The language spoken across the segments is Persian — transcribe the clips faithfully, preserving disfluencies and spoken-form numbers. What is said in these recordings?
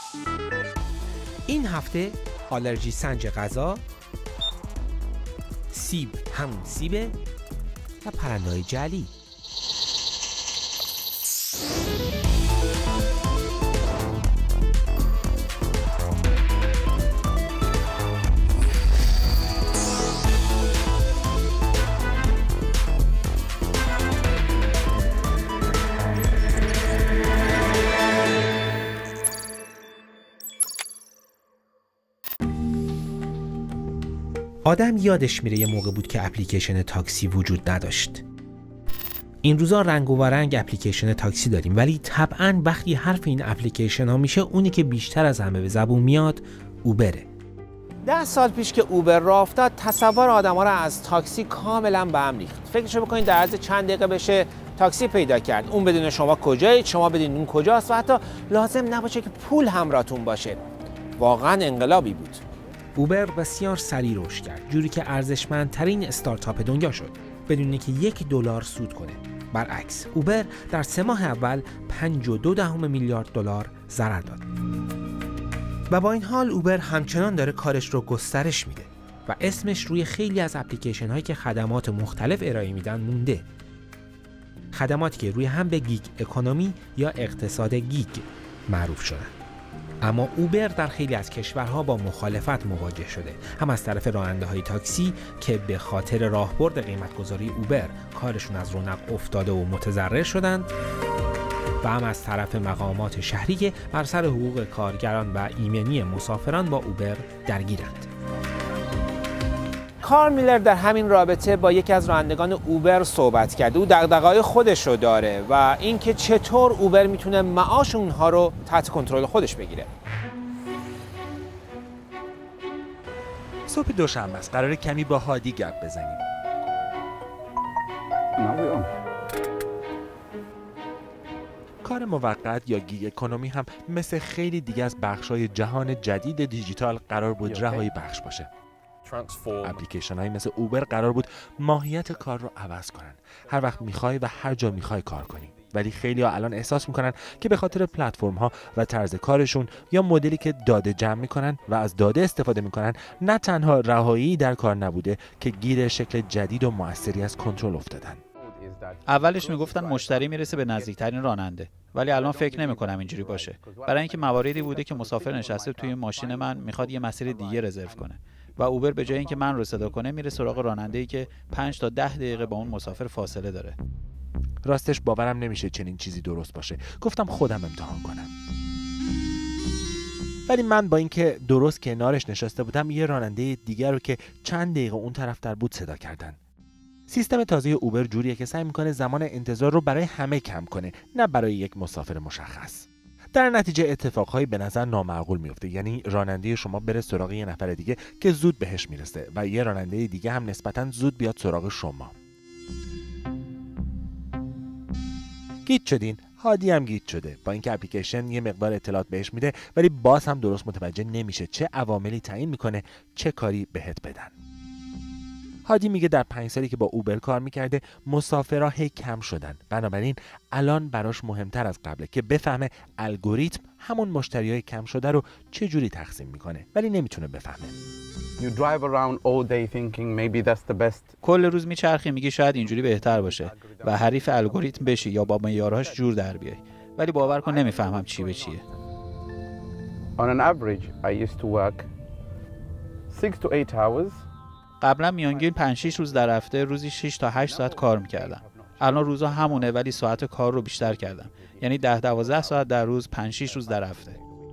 این هفته آلرژی سنج غذا، سیب همون سیبه و پرنده‌های جعلی. آدم یادش میره یه موقع بود که اپلیکیشن تاکسی وجود نداشت. این روزا رنگ و رنگ اپلیکیشن تاکسی داریم، ولی طبعاً وقتی حرف این اپلیکیشن ها میشه، اونی که بیشتر از همه به زبون میاد اوبره. ده سال پیش که اوبر راه افتاد، تصور آدما رو از تاکسی کاملا به هم ریخت. فکرشو بکنید در عرض چند دقیقه بشه تاکسی پیدا کرد، اون بدون شما کجایید، شما بدون اون کجاست و حتی لازم نباشه که پول همراهتون باشه. واقعاً انقلابی بود. اوبر بسیار سریع رشد کرد، جوری که ارزشمندترین استارتاپ دنیا شد بدون اینکه یک دلار سود کنه. برعکس، اوبر در سه ماه اول پنج و دو دهم میلیارد دلار ضرر داد. و با این حال اوبر همچنان داره کارش رو گسترش میده و اسمش روی خیلی از اپلیکیشن هایی که خدمات مختلف ارائه میدن مونده. خدماتی که روی هم به گیگ اکونومی یا اقتصاد گیگ معروف شدن. اما اوبر در خیلی از کشورها با مخالفت مواجه شده، هم از طرف راننده‌های تاکسی که به خاطر راهبرد قیمت‌گذاری اوبر کارشون از رونق افتاده و متضرر شدند، و هم از طرف مقامات شهری که بر سر حقوق کارگران و ایمنی مسافران با اوبر درگیرند. کارل میلر در همین رابطه با یکی از رانندگان اوبر صحبت کرده. او دغدغه‌های خودش رو داره و اینکه چطور اوبر میتونه معاش اونها رو تحت کنترل خودش بگیره. صبح دوشنبه است، قراره کمی با هادی گپ بزنیم. کار موقت یا گیگ اکونومی هم مثل خیلی دیگه از بخش‌های جهان جدید دیجیتال قرار بود رهایی بخش باشه. اپلیکیشن هایی مثل اوبر قرار بود ماهیت کار رو عوض کنن، هر وقت میخوای و هر جا میخوای کار کنی. ولی خیلی ها الان احساس میکنن که به خاطر پلتفرم ها و طرز کارشون یا مدلی که داده جمع میکنن و از داده استفاده میکنن، نه تنها رهایی در کار نبوده که گیر شکل جدید و موثری از کنترل افتادن. اولش میگفتن مشتری میرسه به نزدیکترین راننده، ولی الان فکر نمی‌کنم اینجوری باشه. برای اینکه مواردی بوده که مسافر نشسته توی ماشین من میخواد یه مسیر دیگه رزرو کنه و اوبر به جای اینکه من رو صدا کنه میره سراغ راننده‌ای که پنج تا ده دقیقه با اون مسافر فاصله داره. راستش باورم نمیشه چنین چیزی درست باشه. گفتم خودم امتحان کنم. ولی من با اینکه درست کنارش نشسته بودم، یه راننده دیگر رو که چند دقیقه اون طرف در بود صدا کردن. سیستم تازه اوبر جوریه که سعی میکنه زمان انتظار رو برای همه کم کنه، نه برای یک مسافر مشخص. در نتیجه اتفاقهایی به نظر نامعقول میفته، یعنی راننده شما بره سراغ یه نفر دیگه که زود بهش میرسه و یه راننده دیگه هم نسبتاً زود بیاد سراغ شما. گیج شدین؟ هادی هم گیج شده. با اینکه اپلیکیشن یه مقدار اطلاعات بهش میده، ولی باز هم درست متوجه نمیشه چه عواملی تعیین میکنه چه کاری بهت بدن. هادی میگه در پنج سالی که با اوبر کار میکرده مسافرها هی کم شدن، بنابراین الان براش مهمتر از قبله که بفهمه الگوریتم همون مشتریای کم شده رو چه جوری تقسیم میکنه، ولی نمیتونه بفهمه. You drive around all day thinking maybe that's the best. کل روز میچرخی میگی شاید اینجوری بهتر باشه و حریف الگوریتم بشی یا با معیارهاش جور در بیای، ولی باور کن نمیفهمم چی به چیه. On an average I used to work six to eight hours. قبلا میانگین پنج شش روز در هفته روزی شش تا هشت ساعت کار میکردم. الان روزا همونه ولی ساعت کار رو بیشتر کردم. یعنی ده دوازده ساعت در روز، پنج شش روز در هفته.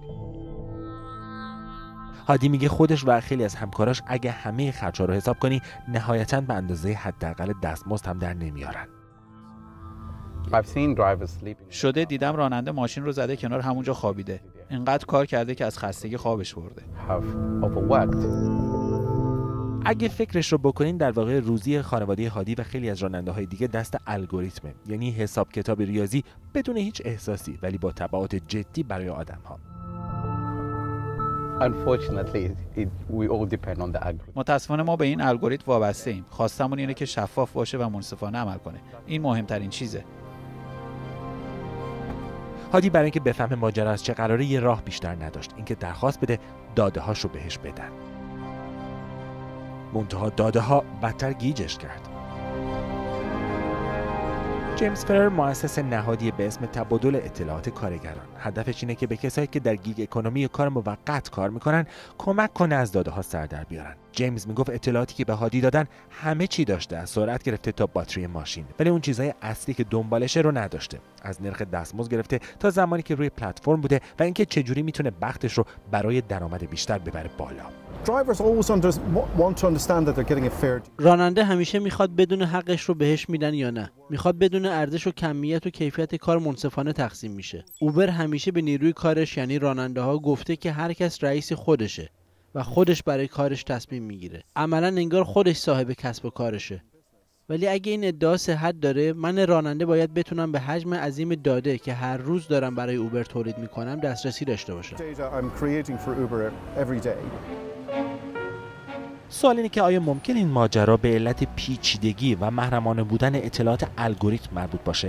هادی میگه خودش و خیلی از همکاراش اگه همه خرجا رو حساب کنی نهایتاً به اندازه حداقل دستمزد هم در نمیارن. I've seen drivers sleeping. شده دیدم راننده ماشین رو زده کنار همونجا خوابیده. اینقدر کار کرده که از خستگی خوابش برده. Have overworked. اگه فکرش رو بکنین در واقع روزی خانواده هادی و خیلی از راننده‌های دیگه دست الگوریتمه، یعنی حساب کتاب ریاضی بدون هیچ احساسی ولی با تبعات جدی برای آدم‌ها. Unfortunately, it, we all depend on the algorithm. متاسفانه ما به این الگوریتم وابسته ایم. خواستمون اینه که شفاف باشه و منصفانه عمل کنه. این مهمترین چیزه. هادی برای اینکه بفهمه ماجرا از چه قراره یه راه بیشتر نداشت، اینکه درخواست بده داده هاشو بهش بدن. منتها داده ها بدتر گیجش کرد. جیمز فرر مؤسس نهادی به اسم تبادل اطلاعات کارگران. هدفش اینه که به کسایی که در گیگ اکونومی و کار موقت کار میکنن کمک کنه از داده ها سر در بیارن. جیمز میگفت اطلاعاتی که به هادی دادن همه چی داشته، از سرعت گرفته تا باتری ماشین، ولی اون چیزهای اصلی که دنبالشه رو نداشته، از نرخ دستمزد گرفته تا زمانی که روی پلتفرم بوده و اینکه چجوری میتونه بختش رو برای درآمد بیشتر ببره بالا. راننده همیشه میخواد بدون حقش رو بهش میدن یا نه، میخواد بدون ارزش و کمیت و کیفیت کار منصفانه تقسیم میشه. اوبر همیشه به نیروی کارش یعنی راننده ها گفته که هر کس رئیس خودشه و خودش برای کارش تصمیم میگیره. عملاً انگار خودش صاحب کسب و کارشه. ولی اگه این ادعا صحت داره، من راننده باید بتونم به حجم عظیم داده که هر روز دارم برای اوبر تولید میکنم دسترسی داشته باشم. سوال اینه که آیا ممکن این ماجرا به علت پیچیدگی و محرمانه بودن اطلاعات الگوریتم مربوط باشه؟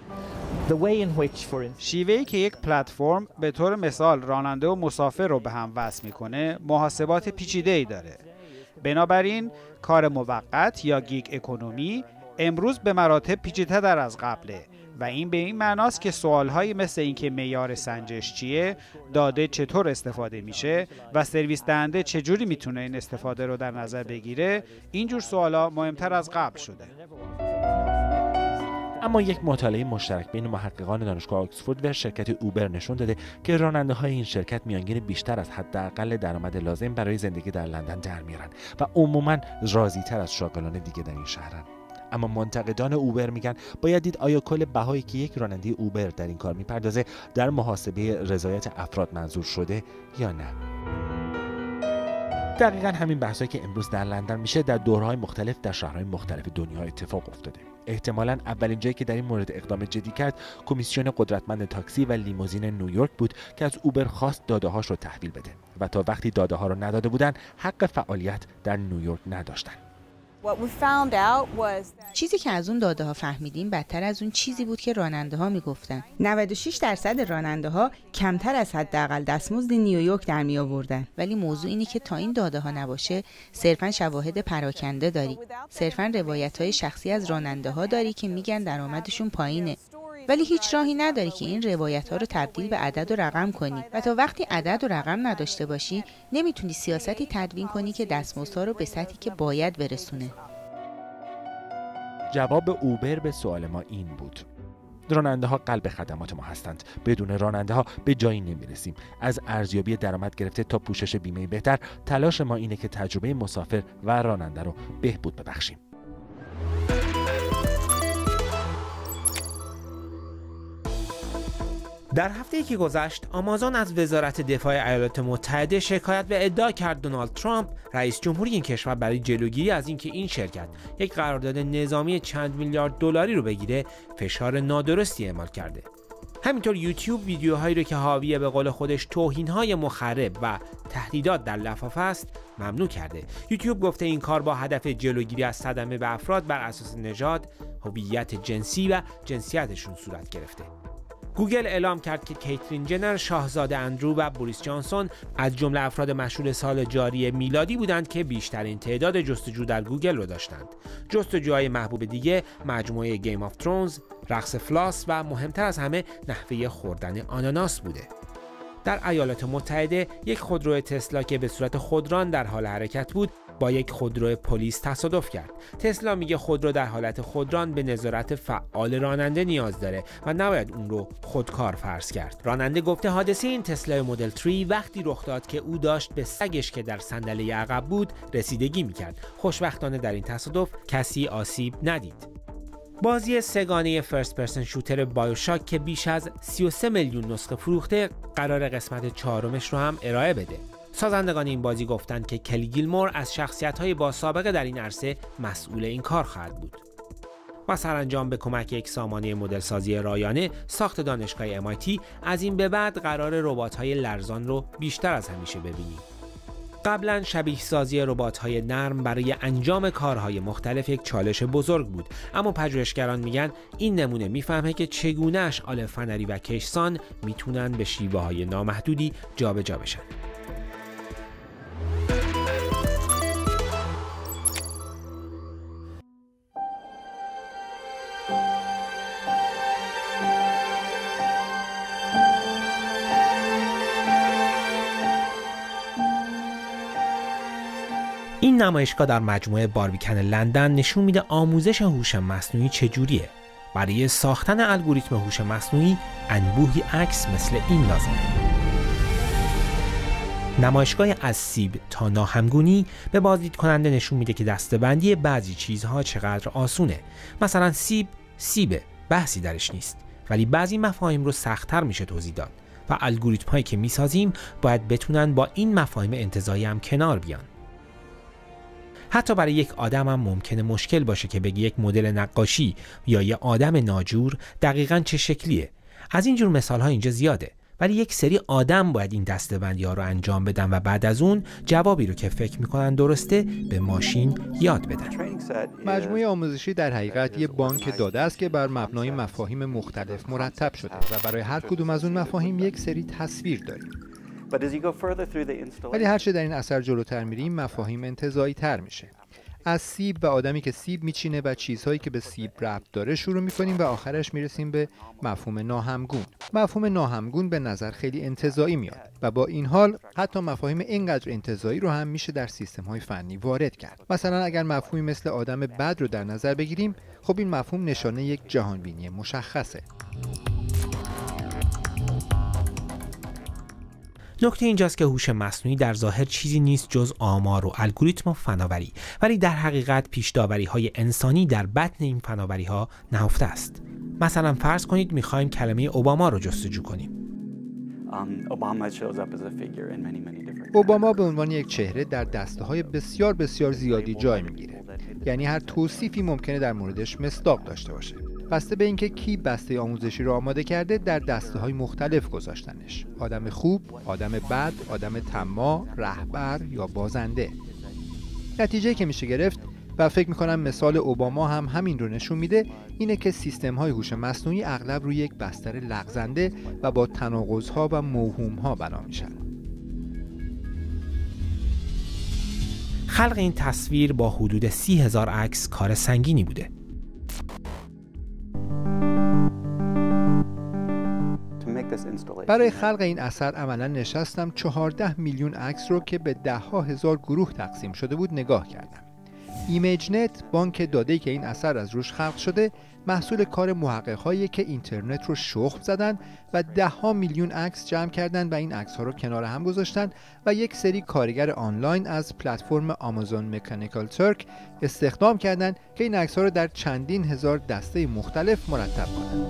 شیوهی که یک پلتفرم به طور مثال راننده و مسافر رو به هم وصل میکنه محاسبات پیچیده‌ای داره. بنابراین کار موقت یا گیگ اکونومی امروز به مراتب پیچیده‌تر از قبله و این به این معناست که سوالهایی مثل اینکه معیار سنجش چیه، داده چطور استفاده میشه و سرویس دهنده چجوری میتونه این استفاده رو در نظر بگیره، اینجور سوالا مهمتر از قبل شده. اما یک مطالعه مشترک بین محققان دانشگاه آکسفورد و شرکت اوبر نشون داده که راننده‌های این شرکت میانگین بیشتر از حداقل درآمد لازم برای زندگی در لندن در میارن و عموماً راضی‌تر از شاغلان دیگه در این شهرن. اما منتقدان اوبر میگن باید دید آیا کل بهایی که یک راننده اوبر در این کار میپردازه در محاسبه رضایت افراد منظور شده یا نه. دقیقاً همین بحثایی که امروز در لندن میشه در دوره‌های مختلف در شهرهای مختلف دنیا اتفاق افتاده. احتمالاً اولین جایی که در این مورد اقدام جدی کرد کمیسیون قدرتمند تاکسی و لیموزین نیویورک بود که از اوبر خواست داده‌هاش رو تحویل بده و تا وقتی داده‌ها رو نداده بودن حق فعالیت در نیویورک نداشتن. چیزی که از اون داده ها فهمیدیم بدتر از اون چیزی بود که راننده ها میگفتن. نود و شش درصد راننده ها کمتر از حداقل دستمزد نیویورک در می آوردن. ولی موضوع اینه که تا این داده ها نباشه صرفاً شواهد پراکنده داری. صرفاً روایت های شخصی از راننده ها داری که میگن درآمدشون پایینه. ولی هیچ راهی نداری که این روایت ها رو تبدیل به عدد و رقم کنی و تا وقتی عدد و رقم نداشته باشی نمیتونی سیاستی تدوین کنی که دستمزدها رو به سطحی که باید برسونه. جواب اوبر به سوال ما این بود: راننده ها قلب خدمات ما هستند. بدون راننده ها به جایی نمیرسیم. از ارزیابی درآمد گرفته تا پوشش بیمه بهتر، تلاش ما اینه که تجربه مسافر و راننده رو بهبود ببخشیم. در هفته‌ای که گذشت، آمازون از وزارت دفاع ایالات متحده شکایت و ادعا کرد دونالد ترامپ، رئیس جمهوری این کشور، برای جلوگیری از اینکه این شرکت یک قرارداد نظامی چند میلیارد دلاری رو بگیره، فشار نادرستی اعمال کرده. همینطور یوتیوب ویدیوهایی رو که حاوی به قول خودش توهین‌های مخرب و تهدیدات در لفافه است ممنوع کرده. یوتیوب گفته این کار با هدف جلوگیری از صدمه به افراد بر اساس نژاد، هویت جنسی و جنسیتشون صورت گرفته. گوگل اعلام کرد که کیترین جنر، شاهزاده اندرو و بوریس جانسون از جمله افراد مشهور سال جاری میلادی بودند که بیشترین تعداد جستجو در گوگل رو داشتند. جستجوهای محبوب دیگه مجموعه گیم آف ترونز، رقص فلاس و مهمتر از همه نحوه خوردن آناناس بوده. در ایالات متحده یک خودرو تسلا که به صورت خودران در حال حرکت بود با یک خودرو پلیس تصادف کرد. تسلا میگه خودرو در حالت خودران به نظارت فعال راننده نیاز داره و نباید اون رو خودکار فرض کرد. راننده گفته حادثه این تسلا مدل سه وقتی رخ داد که او داشت به سگش که در صندلی عقب بود رسیدگی میکرد. خوشبختانه در این تصادف کسی آسیب ندید. بازی سگانه فرست پرسن شوتر بایوشاک که بیش از سی و سه میلیون نسخه فروخته قرار قسمت چهارمش رو هم ارائه بده. سازندگان این بازی گفتند که کلی گیلمور از شخصیت‌های با سابقه در این عرصه مسئول این کار خواهد بود. و سرانجام به کمک یک سامانه مدل سازی رایانه ساخت دانشگاه ام آی تی از این به بعد قرار ربات‌های لرزان رو بیشتر از همیشه ببینیم. قبلا شبیه سازی ربات‌های نرم برای انجام کارهای مختلف یک چالش بزرگ بود، اما پژوهشگران میگن این نمونه میفهمه که چگونه اشعال فنری و کشسان میتونن به شیوه‌های نامحدودی جابجا بشن. این نمایشگاه در مجموعه باربیکن لندن نشون میده آموزش هوش مصنوعی چجوریه. برای ساختن الگوریتم هوش مصنوعی انبوهی عکس مثل این لازمه. نمایشگاه از سیب تا ناهمگونی به بازدید کننده نشون میده که دسته‌بندی بعضی چیزها چقدر آسونه. مثلا سیب سیبه، بحثی درش نیست، ولی بعضی مفاهیم رو سخت‌تر میشه توضیح داد و الگوریتم‌هایی که میسازیم باید بتونن با این مفاهیم انتزاعی هم کنار بیان. حتی برای یک آدم هم ممکنه مشکل باشه که بگی یک مدل نقاشی یا یک آدم ناجور دقیقاً چه شکلیه. از اینجور مثال‌ها اینجا زیاده، ولی یک سری آدم باید این دسته‌بندی‌ها رو انجام بدن و بعد از اون جوابی رو که فکر می‌کنن درسته به ماشین یاد بدن. مجموعه آموزشی در حقیقت یک بانک داده است که بر مبنای مفاهیم مختلف مرتب شده و برای هر کدوم از اون مفاهیم یک سری تصویر داریم. ولی هرچه در این اثر جلوتر میریم مفاهیم انتزاعی تر میشه. از سیب و آدمی که سیب میچینه و چیزهایی که به سیب ربط داره شروع میکنیم و آخرش میرسیم به مفهوم ناهمگون. مفهوم ناهمگون به نظر خیلی انتزاعی میاد و با این حال حتی مفاهیم اینقدر انتزاعی رو هم میشه در سیستم‌های فنی وارد کرد. مثلا اگر مفهومی مثل آدم بد رو در نظر بگیریم، خب این مفهوم نشانه یک جهانبینی مشخصه. نکته اینجاست که هوش مصنوعی در ظاهر چیزی نیست جز آمار و الگوریتم و فناوری، ولی در حقیقت پیش‌داوری‌های انسانی در بطن این فناوری‌ها نهفته است. مثلا فرض کنید می‌خوایم کلمه اوباما رو جستجو کنیم. اوباما به عنوان یک چهره در دسته‌های بسیار بسیار زیادی جای می‌گیره. یعنی هر توصیفی ممکنه در موردش مصداق داشته باشه. بسته به اینکه کی بسته آموزشی رو آماده کرده در دسته‌های مختلف گذاشتنش. آدم خوب، آدم بد، آدم طماع، رهبر یا بازنده. نتیجه که میشه گرفت و فکر میکنم مثال اوباما هم همین رو نشون میده، اینه که سیستم‌های هوش مصنوعی اغلب روی یک بستر لغزنده و با تناقض‌ها و موهوم‌ها بنا میشن. خلق این تصویر با حدود سی هزار عکس کار سنگینی بوده. برای خلق این اثر عملا نشستم چهارده میلیون عکس رو که به ده ها هزار گروه تقسیم شده بود نگاه کردم. ایمیج نت، بانک داده‌ای که این اثر از روش خلق شده، محصول کار محقق‌هایی که اینترنت رو شخم زدن و ده ها میلیون عکس جمع کردن و این عکس‌ها رو کنار هم گذاشتن و یک سری کارگر آنلاین از پلتفرم آمازون مکانیکال ترک استخدام کردند که این عکس‌ها رو در چندین هزار دسته مختلف مرتب کنند.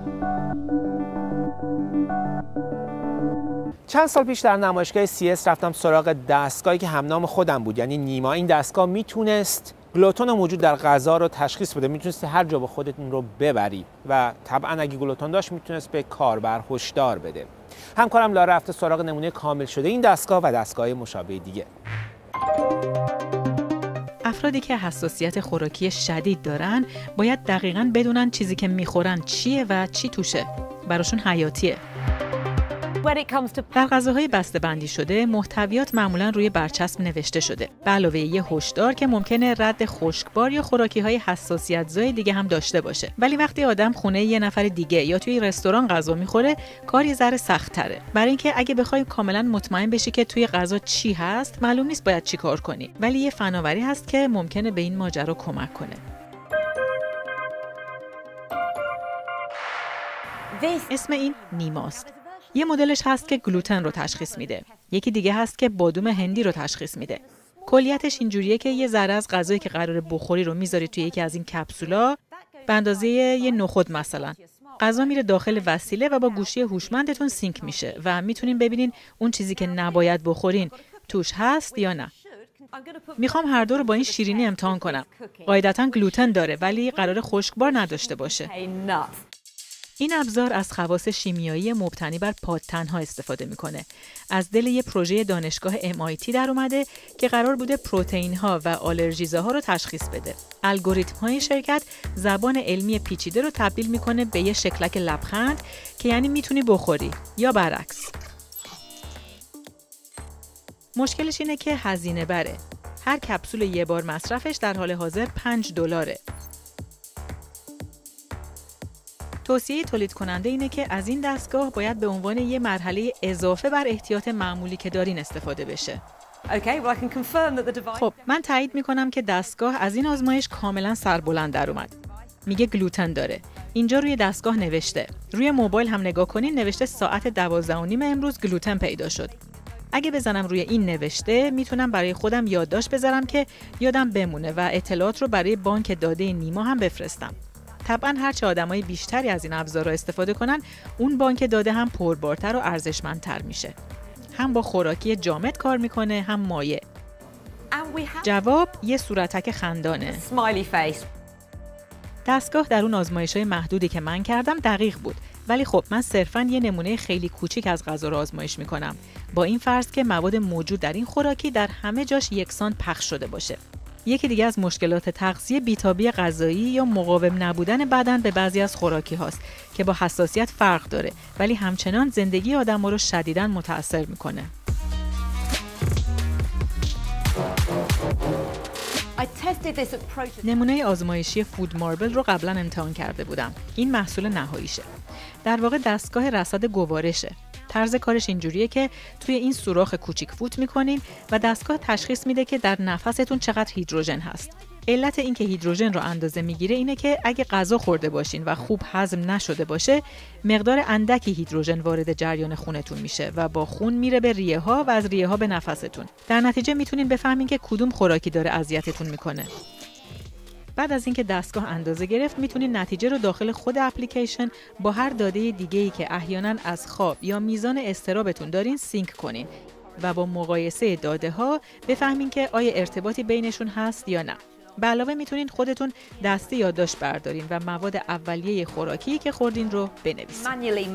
چند سال پیش در نمایشگاه سی اس رفتم سراغ دستگاهی که همنام خودم بود، یعنی نیما. این دستگاه میتونست گلوتون موجود در غذا رو تشخیص بده، میتونست هر جا به خودتون رو ببری و طبعا اگه گلوتون داشت میتونست به کاربر هشدار بده. همکارم لاره رفته سراغ نمونه کامل شده این دستگاه و دستگاه مشابه دیگه. افرادی که حساسیت خوراکی شدید دارن باید دقیقاً بدونن چیزی که میخورن چیه و چی توشه. براشون حیاتیه. در غذاهای بسته‌بندی شده محتویات معمولاً روی برچسب نوشته شده، به علاوه یه هشدار که ممکنه رد خشکبار یا خوراکی‌های حساسیت‌زای دیگه هم داشته باشه. ولی وقتی آدم خونه یه نفر دیگه یا توی رستوران غذا می‌خوره، کار یه ذره سخت‌تره. برای اینکه اگه بخوای کاملاً مطمئن بشی که توی غذا چی هست، معلوم نیست باید چی کار کنی. ولی یه فناوری هست که ممکنه به این ماجرا کمک کنه. اسم این نیماست. یه مدلش هست که گلوتن رو تشخیص میده. یکی دیگه هست که بادوم هندی رو تشخیص میده. کلیتش اینجوریه که یه ذره از غذایی که قراره بخوری رو میذاری توی یکی از این کپسولا، به اندازه یه نخود مثلا. غذا میره داخل وسیله و با گوشی هوشمندتون سینک میشه و میتونین ببینین اون چیزی که نباید بخورین توش هست یا نه. میخوام هر دو رو با این شیرینی امتحان کنم. قاعدتاً گلوتن داره ولی قراره خشکبار نداشته باشه. این ابزار از خواص شیمیایی مبتنی بر پادتن‌ها استفاده میکنه. از دل یه پروژه دانشگاه ام آی تی در اومده که قرار بوده پروتئین‌ها و آلرژیزاها رو تشخیص بده. الگوریتم‌های شرکت زبان علمی پیچیده رو تبدیل میکنه به یه شکلک لبخند که یعنی میتونی بخوری یا برعکس. مشکلش اینه که هزینه بره. هر کپسول یه بار مصرفش در حال حاضر پنج دلاره. توصیه تولید کننده اینه که از این دستگاه باید به عنوان یه مرحله اضافه بر احتیاط معمولی که دارین استفاده بشه. خب من تایید میکنم که دستگاه از این آزمایش کاملا سربلند در اومد. میگه گلوتن داره. اینجا روی دستگاه نوشته. روی موبایل هم نگاه کنین نوشته ساعت دوازده و نیم امروز گلوتن پیدا شد. اگه بزنم روی این نوشته میتونم برای خودم یادداشت بذارم که یادم بمونه و اطلاعات رو برای بانک داده نیما هم بفرستم. طبعا هرچه آدمای بیشتری از این ابزارها استفاده کنن اون بانک داده هم پربارتر و ارزشمندتر میشه. هم با خوراکی جامد کار میکنه هم مایع. جواب یه صورتک خندانه. دستگاه در اون آزمایش‌های محدودی که من کردم دقیق بود. ولی خب من صرفاً یه نمونه خیلی کوچیک از غذا رو آزمایش میکنم با این فرض که مواد موجود در این خوراکی در همه جاش یکسان پخش شده باشه. یکی دیگه از مشکلات تغذیه بیتابی غذایی یا مقاوم نبودن بدن به بعضی از خوراکی هاست که با حساسیت فرق داره ولی همچنان زندگی آدم‌ها رو شدیداً متأثر میکنه. نمونه آزمایشی فود ماربل رو قبلا امتحان کرده بودم. این محصول نهاییشه. در واقع دستگاه رصد گوارشه. طرز کارش اینجوریه که توی این سوراخ کوچیک فوت میکنین و دستگاه تشخیص میده که در نفستون چقدر هیدروژن هست. علت این که هیدروژن رو اندازه میگیره اینه که اگه غذا خورده باشین و خوب هضم نشده باشه، مقدار اندکی هیدروژن وارد جریان خونتون میشه و با خون میره به ریه ها و از ریه ها به نفستون. در نتیجه میتونین بفهمین که کدوم خوراکی داره اذیتتون میکنه. بعد از اینکه دستگاه اندازه گرفت میتونین نتیجه رو داخل خود اپلیکیشن با هر داده دیگه‌ای که احیانا از خواب یا میزان اضطرابتون دارین سینک کنین و با مقایسه داده ها بفهمین که آیا ارتباطی بینشون هست یا نه. به علاوه میتونین خودتون دسته یادداشت بردارین و مواد اولیه خوراکی که خوردین رو بنویسین.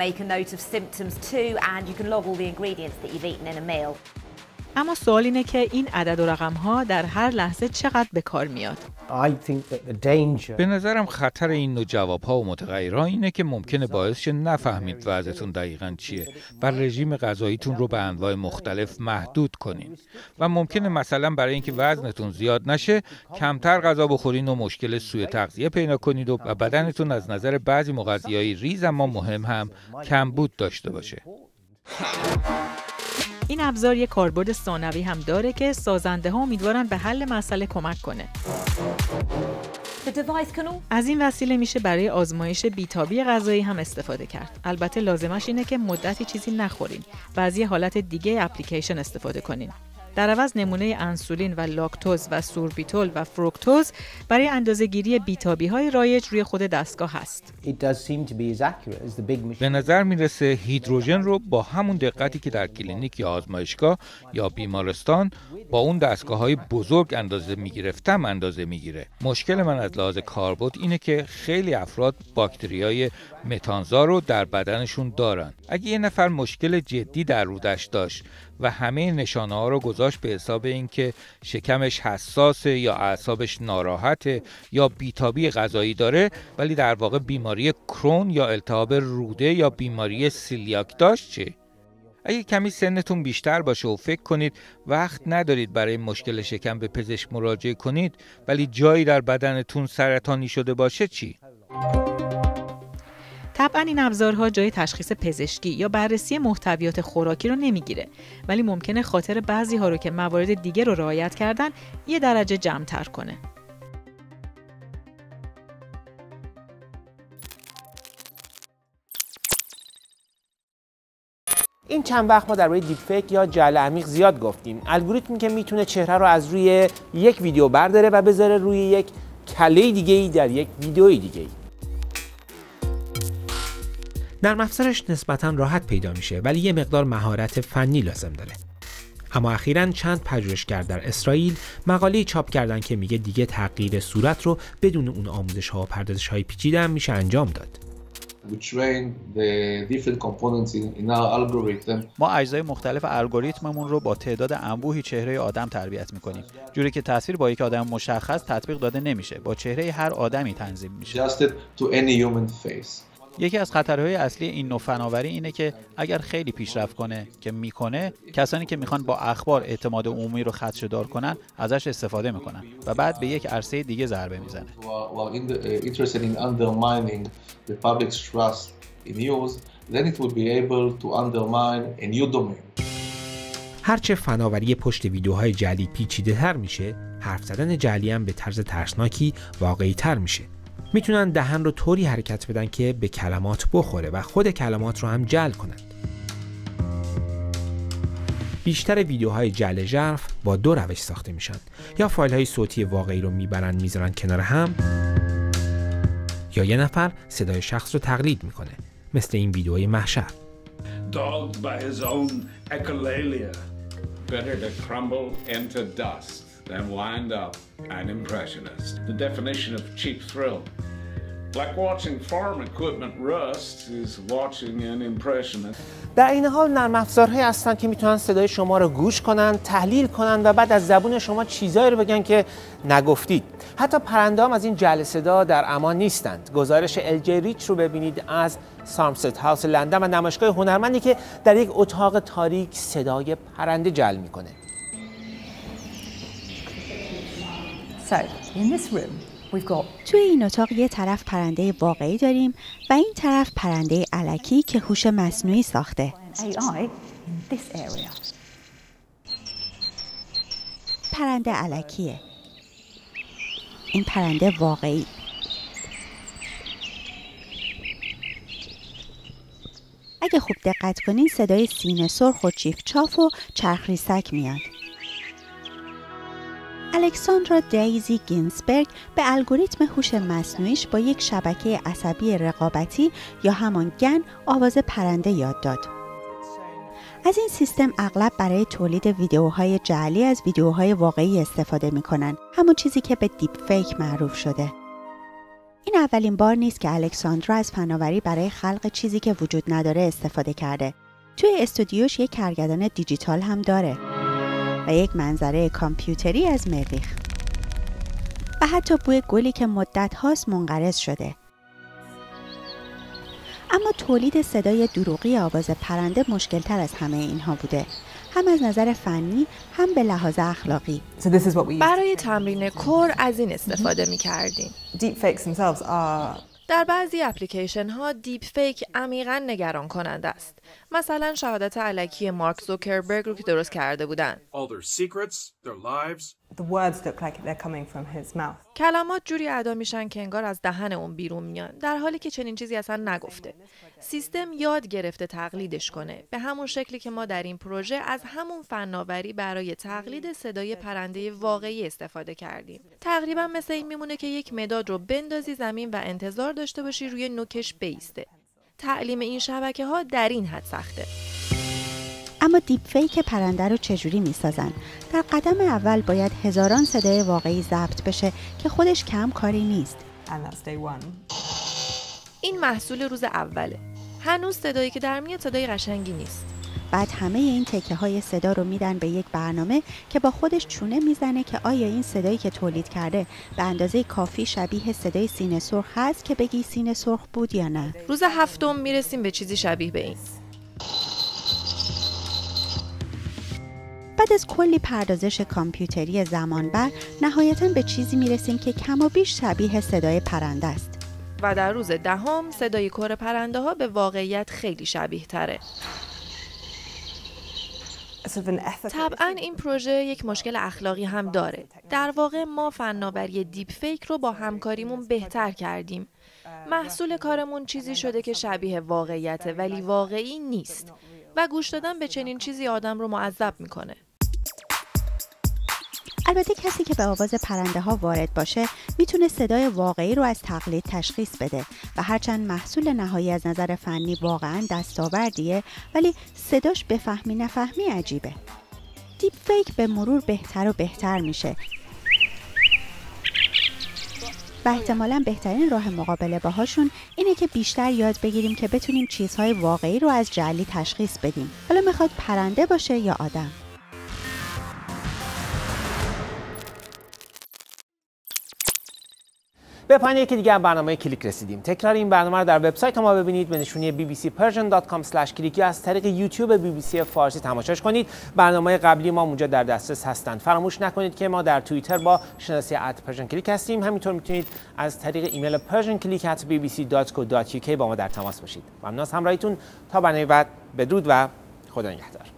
اما سوال اینه که این عدد و رقم‌ها در هر لحظه چقدر به کار میاد؟ به نظرم خطر این نوع جواب‌ها و متغیرها اینه که ممکنه باعث شه نفهمید وضعتون دقیقاً چیه و رژیم غذاییتون رو به انواع مختلف محدود کنین و ممکنه مثلا برای اینکه وزنتون زیاد نشه کمتر غذا بخورین و مشکل سوء تغذیه پیدا کنید و بدنتون از نظر بعضی مغذیای ریز اما مهم هم کمبود داشته باشه. این ابزار یک کاربرد ثانوی هم داره که سازنده ها امیدوارن به حل مسئله کمک کنه. از این وسیله میشه برای آزمایش بیتابی غذایی هم استفاده کرد. البته لازمش اینه که مدتی چیزی نخورین و از یه حالت دیگه اپلیکیشن استفاده کنین. در عوض نمونه انسولین و لاکتوز و سوربیتول و فروکتوز برای اندازه‌گیری بیتابی‌های رایج روی خود دستگاه هست. به نظر میرسه هیدروژن رو با همون دقتی که در کلینیک یا آزمایشگاه یا بیمارستان با اون دستگاه‌های بزرگ اندازه میگرفتم اندازه میگیره. مشکل من از لحاظ کاربرد اینه که خیلی افراد باکتریای متانزا رو در بدنشون دارن. اگه یه نفر مشکل جدی در رودش داشت و همه نشانه ها رو گذاشت به حساب اینکه شکمش حساسه یا اعصابش ناراحته یا بیتابی غذایی داره ولی در واقع بیماری کرون یا التهاب روده یا بیماری سیلیاک داشت چه؟ اگه کمی سنتون بیشتر باشه و فکر کنید وقت ندارید برای مشکل شکم به پزشک مراجعه کنید ولی جایی در بدنتون سرطانی شده باشه چی؟ طبعا این ابزارها جای تشخیص پزشکی یا بررسی محتویات خوراکی رو نمیگیره ولی ممکنه خاطر بعضی ها رو که موارد دیگه رو رعایت کردن یه درجه جمع‌تر کنه. این چند وقت ما درباره دیپ فیک یا جعل عمیق زیاد گفتیم. الگوریتمی که میتونه چهره رو از روی یک ویدیو برداره و بذاره روی یک کله دیگه‌ای در یک ویدیوی دیگه‌ای. نرم افزارش نسبتاً راحت پیدا میشه ولی یه مقدار مهارت فنی لازم داره. اما اخیراً چند پژوهشگر در اسرائیل مقاله‌ای چاپ کردن که میگه دیگه تغییر صورت رو بدون اون آموزش‌ها و پردازش‌های پیچیده هم میشه انجام داد. ما اجزای مختلف الگوریتممون رو با تعداد انبوهی چهره آدم تربیت میکنیم، جوری که تصویر با یک آدم مشخص تطبیق داده نمیشه، با چهره هر آدمی تنظیم میشه. یکی از خطرهای اصلی این نوع فناوری اینه که اگر خیلی پیشرفت کنه که میکنه، کسانی که میخوان با اخبار اعتماد عمومی رو خدشه‌دار کنن ازش استفاده میکنن و بعد به یک عرصه دیگه ضربه میزنه. هرچه فناوری پشت ویدیوهای جعلی پیچیده تر میشه، حرف زدن جعلی هم به طرز ترسناکی واقعی تر میشه. میتونن دهن رو طوری حرکت بدن که به کلمات بخوره و خود کلمات رو هم جعل کنند. بیشتر ویدیوهای جعل ژرف با دو روش ساخته میشن. یا فایل های صوتی واقعی رو میبرن میذارن کنار هم، یا یه نفر صدای شخص رو تقلید میکنه، مثل این ویدیوهای محشر. Dogged by his own echolalia. Better to crumble into dust than wind up an impressionist. The definition of cheap thrill. Like watching farm equipment rust is watching an impressionist. در این حال نرم افزارهایی هستن که میتونن صدای شما رو گوش کنن، تحلیل کنن و بعد از زبون شما چیزایی رو بگن که نگفتید. حتی پرنده هم از این جعل صدا در امان نیستند. گزارش ال جی ریچ رو ببینید از سامست هاوس لندن و نمایشگاه هنرمندی که در یک اتاق تاریک صدای پرنده جعل میکنه. So, in this room, we've got... توی این اتاق یه طرف پرنده واقعی داریم و این طرف پرنده الکی که هوش مصنوعی ساخته. A I in this area. پرنده الکیه. این پرنده واقعی. اگه خوب دقت کنین صدای سینه سرخ و چیف چاف و چرخ ریسک میاد. الکساندرا دیزی گینزبرگ به الگوریتم هوش مصنوعیش با یک شبکه عصبی رقابتی یا همان گن آواز پرنده یاد داد. از این سیستم اغلب برای تولید ویدیوهای جعلی از ویدیوهای واقعی استفاده می‌کنن، همون چیزی که به دیپ فیک معروف شده. این اولین بار نیست که الکساندرا از فناوری برای خلق چیزی که وجود نداره استفاده کرده. توی استودیوش یک کارگردان دیجیتال هم داره و یک منظره کامپیوتری از مریخ و حتی بوی گلی که مدت هاست منقرض شده. اما تولید صدای دروغی آواز پرنده مشکل تر از همه اینها بوده، هم از نظر فنی هم به لحاظ اخلاقی. برای تمرین کور از این استفاده می کردیم. در بعضی اپلیکیشن ها دیپ فیک عمیقاً نگران کننده است. مثلا شهادت الکی مارک زوکربرگ رو که درست کرده بودن. کلمات جوری ادا میشن که انگار از دهن اون بیرون میان، در حالی که چنین چیزی اصلا نگفته. سیستم یاد گرفته تقلیدش کنه، به همون شکلی که ما در این پروژه از همون فناوری برای تقلید صدای پرنده واقعی استفاده کردیم. تقریبا مثل این میمونه که یک مداد رو بندازی زمین و انتظار داشته باشی روی نوکش بیسته. تعلیم این شبکه ها در این حد سخته. اما دیپ فیک پرنده رو چجوری میسازن؟ در قدم اول باید هزاران صدای واقعی ضبط بشه که خودش کم کاری نیست. این محصول روز اوله. هنوز صدایی که در میاد صدای قشنگی نیست. بعد همه این تکه های صدا رو میدن به یک برنامه که با خودش چونه میزنه که آیا این صدایی که تولید کرده به اندازه کافی شبیه صدای سینه سرخ هست که بگی سینه سرخ بود یا نه. روز هفتم میرسیم به چیزی شبیه به این. بعد از کلی پردازش کامپیوتری زمان بر نهایتاً به چیزی میرسیم که کم و بیش شبیه صدای پرنده است. و در روز دهم صدای کور پرنده ها به واقعیت خیلی شبیه تره. طبعاً این پروژه یک مشکل اخلاقی هم داره. در واقع ما فناوری دیپ فیک رو با همکاریمون بهتر کردیم. محصول کارمون چیزی شده که شبیه واقعیته ولی واقعی نیست و گوش دادن به چنین چیزی آدم رو معذب میکنه. البته کسی که به آواز پرنده ها وارد باشه میتونه صدای واقعی رو از تقلید تشخیص بده و هرچند محصول نهایی از نظر فنی واقعاً دستاوردیه، ولی صداش بفهمی نفهمی عجیبه. دیپ فیک به مرور بهتر و بهتر میشه و احتمالاً بهترین راه مقابله باهاشون اینه که بیشتر یاد بگیریم که بتونیم چیزهای واقعی رو از جعلی تشخیص بدیم. حالا میخواد پرنده باشه یا آدم. به پایان یکی دیگه از برنامه کلیک رسیدیم. تکرار این برنامه رو در وبسایت ما ببینید به نشونی بی بی سی پرژن دات کام اسلش کلیک یا از طریق یوتیوب بی بی سی فارسی تماشاش کنید. برنامه قبلی ما اونجا در دسترس هستند. فراموش نکنید که ما در توییتر با شناسی ات پرژن کلیک هستیم. همینطور میتونید از طریق ایمیل پرژن کلیک ات بی بی سی دات کو دات یو کی با ما در تماس باشید. ممنون از همراهیتون. تا برنامه بعد بدرود و خدا نگهدار.